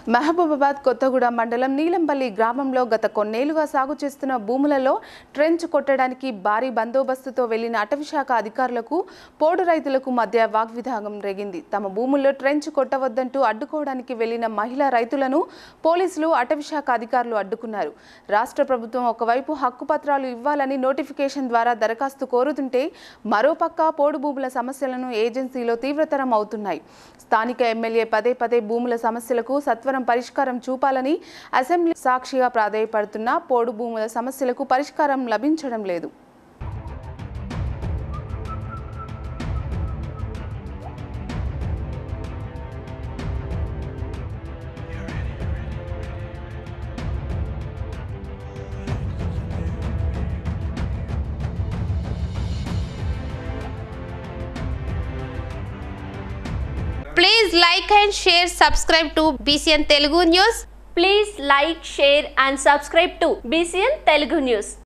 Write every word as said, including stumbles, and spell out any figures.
Mahabubabad Kottaguda మండలం నీలంపల్లి గ్రామంలో గత కొన్నేళ్లుగా సాగు చేస్తున్న భూములలో ట్రెంచ్ కొట్టడానికి భారీ బందోబస్తుతో వెళ్లిన అటవీశాఖ అధికారులకు పోడు రైతులకు మధ్య వాగ్వివాదం రేగింది. తమ భూముల్లో ట్రెంచ్ కొట్టవద్దంటూ అడ్డుకోవడానికి వెళ్లిన మహిళా రైతులను పోలీసులు అటవీశాఖ అధికారులు అడ్డుకున్నారు. రాష్ట్ర ప్రభుత్వం ఒకవైపు హక్కు పత్రాలు ఇవ్వాలని నోటిఫికేషన్ ద్వారా దరఖాస్తు కోరుతుంటే మరోపక్క పోడు భూముల సమస్యలను ఏజెన్సీలో తీవ్రతరం అవుతున్నాయి. స్థానిక ఎమ్మెల్యే పదే పదే భూముల సమస్యలకు సత్వరం పరిష్కారం చూపాలని అసెంబ్లీ సాక్షిగా ప్రాధేయపడుతున్న పోడు భూముల సమస్యలకు పరిష్కారం లభించడం లేదు. Please like and share, subscribe to Bcn Telugu News. Please like, share and subscribe to Bcn Telugu News.